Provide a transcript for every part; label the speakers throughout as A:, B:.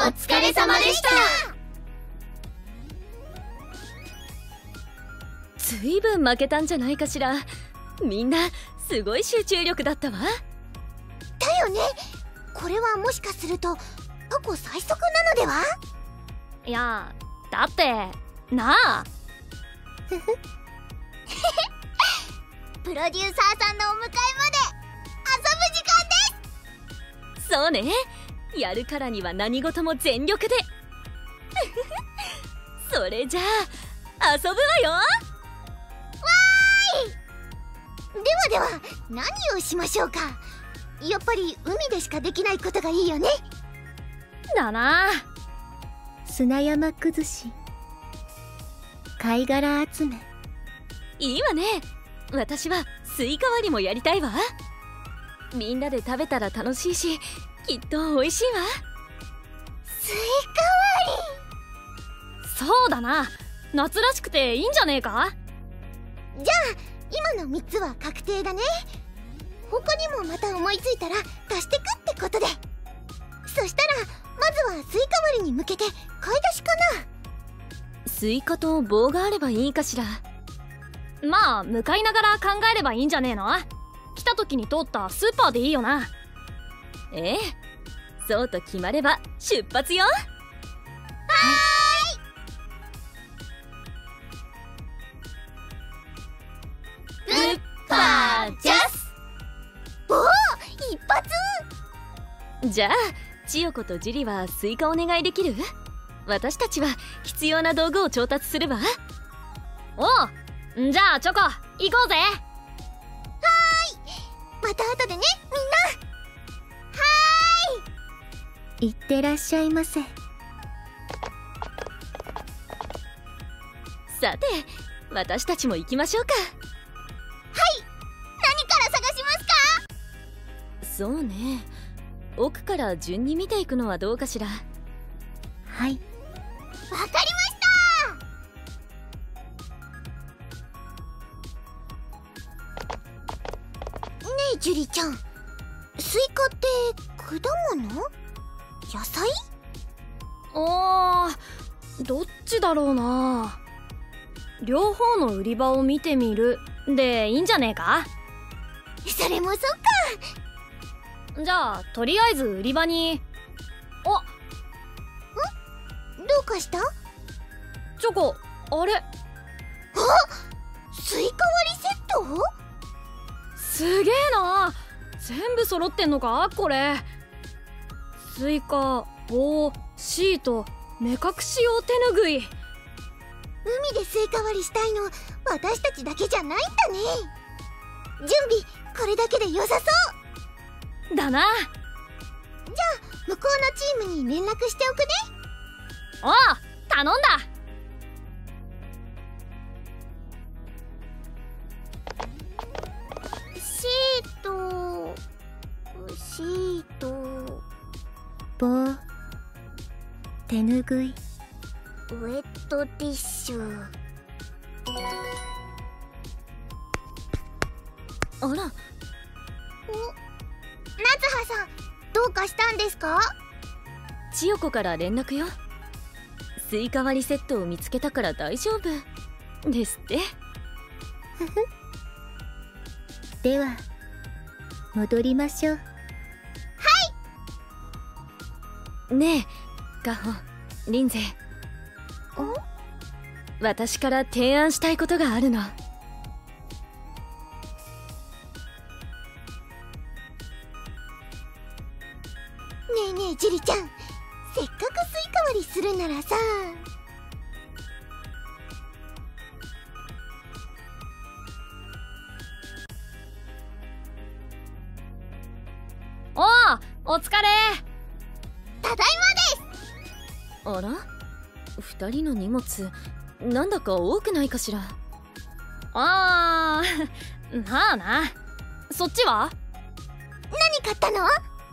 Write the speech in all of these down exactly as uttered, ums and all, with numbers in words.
A: 疲れ様でした。
B: ずいぶん負けたんじゃないかしら。みんなすごい集中力だったわ。
A: だよね。これはもしかすると過去最速なのでは？
C: いや、だってなあ
A: ふふプロデューサーさんのお迎えまで遊ぶ時間です。
B: そうね、やるからには何事も全力でそれじゃあ遊ぶわよ。
A: わーい。ではでは何をしましょうか。やっぱり海でしかできないことがいいよね。
C: だな。
D: 砂山崩し、貝殻集め。
B: いいわね。私はスイカ割りもやりたいわ。みんなで食べたら楽しいし、きっと美味しいわ。
A: スイカ割
C: り。そうだな、夏らしくていいんじゃねえか。
A: じゃあ今のみっつは確定だね。他にもまた思いついたら足してくってことで。そしたらまずはスイカ割りに向けて買い出しかな。
B: スイカと棒があればいいかしら。
C: まあ向かいながら考えればいいんじゃねえの。来た時に通ったスーパーでいいよな。
B: ええ、そうと決まれば出発よ。は
A: ーい。グッパージャス。おお、一発。
B: じゃあ千代子とジュリはスイカお願いできる？私たちは必要な道具を調達するわ。
C: おう、じゃあチョコ行こうぜ。は
A: ーい、また後でね、みんな。は
D: ーい、いってらっしゃいませ。
B: さて私たちも行きましょうか。
A: はい、何から探しますか？
B: そうね、奥から順に見ていくのはどうかしら。
D: はい、
A: わかりました。ねえジュリちゃん、スイカって果物？野菜？
C: おー、どっちだろうな。両方の売り場を見てみるでいいんじゃねえか。
A: それもそっか。
C: じゃあとりあえず売り場に。おっ、
A: ん？どうかした？
C: チョコ、あれ。
A: あ、スイカ割りセット？
C: すげえな、全部揃ってんのかこれ。スイカ、棒、シート、目隠し用手ぬぐい。
A: 海でスイカ割りしたいの私たちだけじゃないんだね。準備これだけで良さそう
C: だな。
A: じゃあ向こうのチームに連絡しておくね。
C: おう、頼んだ。
A: シート、シート、
D: 棒、手ぬぐい、
A: ウェットティッシュ。
B: あら、
A: お、夏葉さん、どうかしたんですか？
B: 千代子から連絡よ。スイカ割りセットを見つけたから大丈夫ですって。
D: ふふでは戻りましょう。は
B: い。ねえカホ、リンゼ、
A: お？
B: 私から提案したいことがあるの。
A: ねえねえジュリちゃん、せっかくスイカ割りするならさ。
C: おう、お疲れ。
A: ただいまです。
B: あら、二人の荷物なんだか多くないかしら。
C: あー、まあな。そっちは？
A: 何買ったの？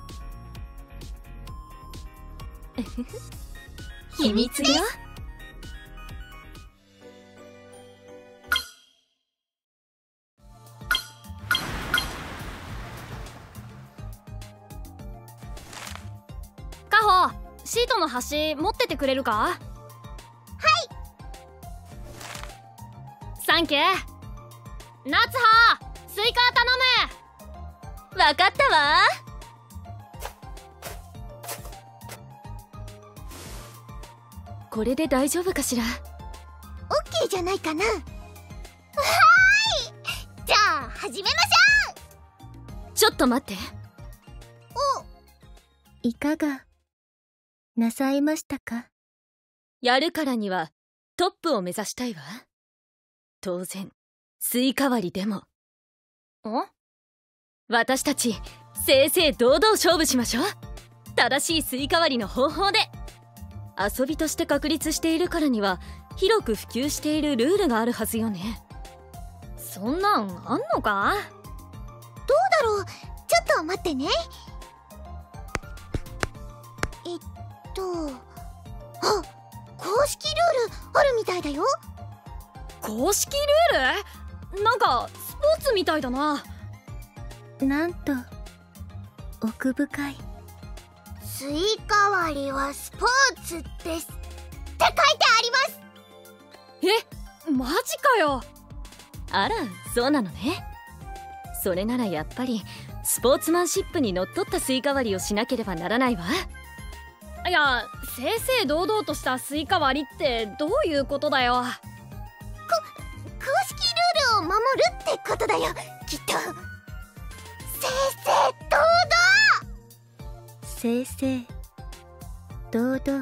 B: 秘密よ。
C: カホ、 シートの端持っててくれるか？はい。サンキュー。夏葉、スイカ頼む。
B: わかったわ。これで大丈夫かしら？
A: オッケーじゃないかな。はーい、じゃあ始めましょう。
B: ちょっと待って。
A: お、
D: いかがなさいましたか？
B: やるからにはトップを目指したいわ。当然スイカ割りでも。
C: ん？
B: 私たち正々堂々勝負しましょう。正しいスイカ割りの方法で。遊びとして確立しているからには広く普及しているルールがあるはずよね。
C: そんなんあんのか？
A: どうだろう。ちょっと待ってね。えっとあ、公式ルールあるみたいだよ。
C: 公式ルール？なんかスポーツみたいだな。
D: なんと奥深い。
A: スイカ割りはスポーツですって書いてあります。
C: え、マジかよ。
B: あら、そうなのね。それならやっぱりスポーツマンシップにのっとったスイカ割りをしなければならないわ。
C: いや、正々堂々としたスイカ割りってどういうことだよ。こ、
A: 公式ルールを守るってことだよ、きっと。正々堂々。
D: 正々堂々。はい、
A: 勝敗は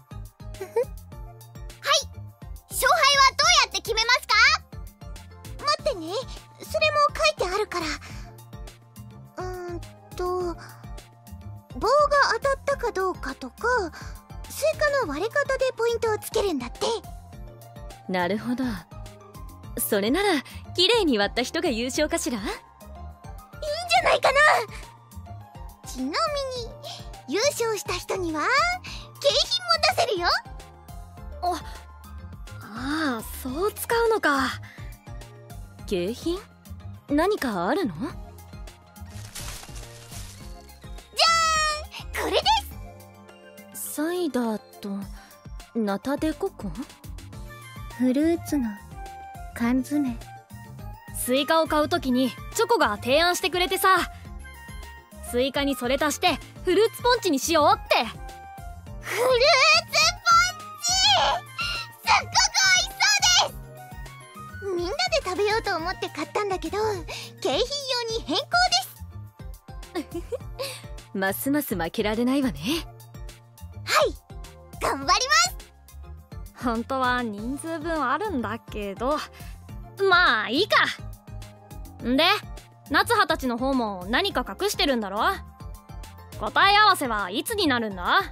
A: どうやって決めますか？待ってね、それも書いてあるから。うーんと棒が当たったかどうかとか、スイカの割れ方でポイントをつけるんだって。
B: なるほど。それなら綺麗に割った人が優勝かしら？いいんじ
A: ゃないかな。ちなみに優勝した人には景品も出せるよ。
C: あ、ああ、そう使うのか。
B: 景品？何かあるの？
A: じゃーん、これです。
B: サイダーとナタデココン？
D: フルーツの缶詰。
C: スイカを買うときにチョコが提案してくれてさ、スイカにそれ足してフルーツポンチにしようって。
A: フルーツポンチ、すっごく美味しそうです。みんなで食べようと思って買ったんだけど、景品用に変更です。
B: ますます負けられないわね。
A: はい、頑張ります。
C: 本当は人数分あるんだけど、まあいいか。んで、夏葉たちの方も何か隠してるんだろ？答え合わせはいつになるんだ？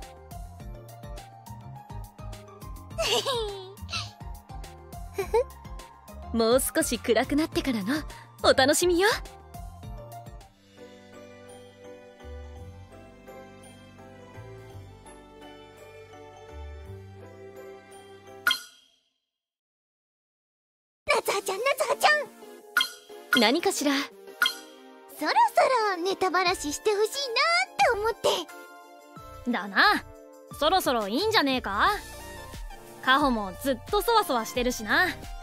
B: もう少し暗くなってからのお楽しみよ。
A: 夏葉ちゃん、夏葉ちゃん、
B: 何かしら？
A: そろそろネタばらししてほしいなって思って。
C: だな。そろそろいいんじゃねえか？カホもずっとそわそわしてるしな。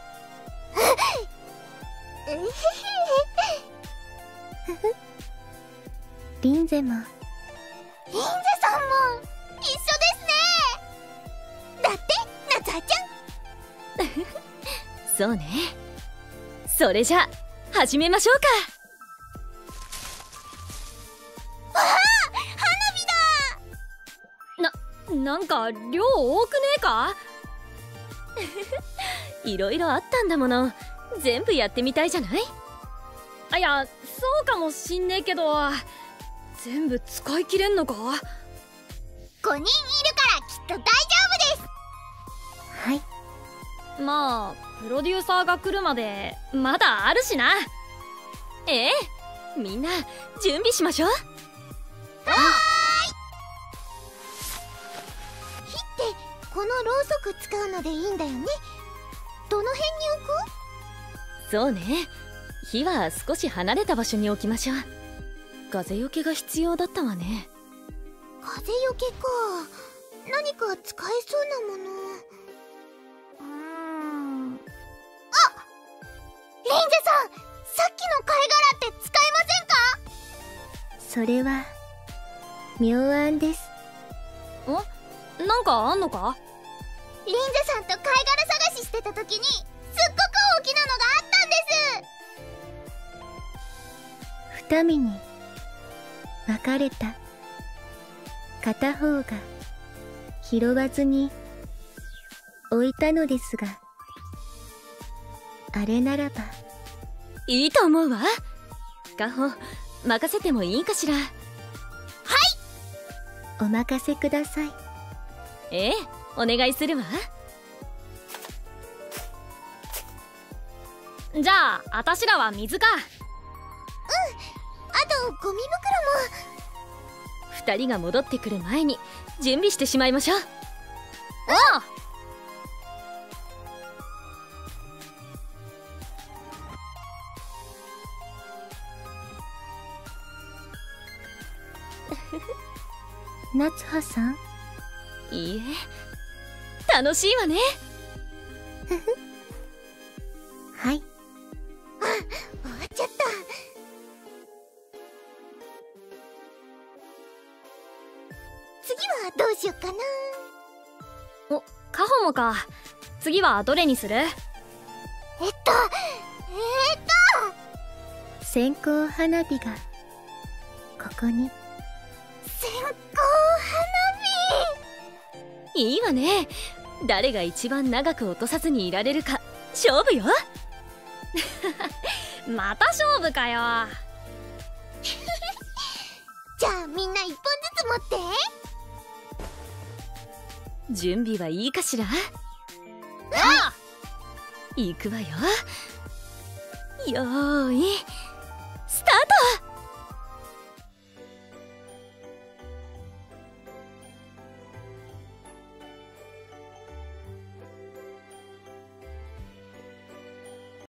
D: リンゼも。
A: リンゼさんも一緒ですね。だって夏葉ちゃん。
B: そうね。それじゃ始めましょうか。
C: なんか量多くねえか？
B: いろいろあったんだもの。全部やってみたいじゃない？
C: あ、いや、そうかもしんねえけど、全部使い切れんのか？
A: ごにんいるからきっと大丈夫です。
D: はい。
C: まあプロデューサーが来るまでまだあるしな。
B: ええ、みんな準備しましょう。
A: はーい。火ってこのろうそく使うのでいいんだよね。どの辺に置く？
B: そうね。火は少し離れた場所に置きましょう。風よけが必要だったわね。
A: 風よけか。 何か使えそうなもの。
C: うーん。
A: あ、リンゼさん、さっきの貝殻って使えませんか？
D: それは妙案です。
C: ん？なんかあんのか？
A: リンゼさんと貝殻探ししてた時にすっごく大きなのがあったんです。
D: 二見に分かれた。片方が拾わずに置いたのですが、あれならば。
B: いいと思うわ。カホ任せてもいいかしら。
D: お任せください。
B: ええ、お願いするわ。
C: じゃああたしらは水か。
A: あとゴミ袋も。
B: 二人が戻ってくる前に準備してしまいましょう。
C: おう。
D: 夏葉さん、
B: いいえ、楽しいわね。
D: はい。
A: 終わっちゃった。次はどうしよっかな。
C: お、カホもか。次はどれにする？
A: えっとえー、っと
D: 線香花火がここに。
A: 線香花
B: いいわね。誰が一番長く落とさずにいられるか勝負よ。
C: また勝負かよ。
A: 火。じゃあみんな一本ずつ持って。
B: 準備はいいかしら。
C: あ
B: いくわよ。よーいスタート。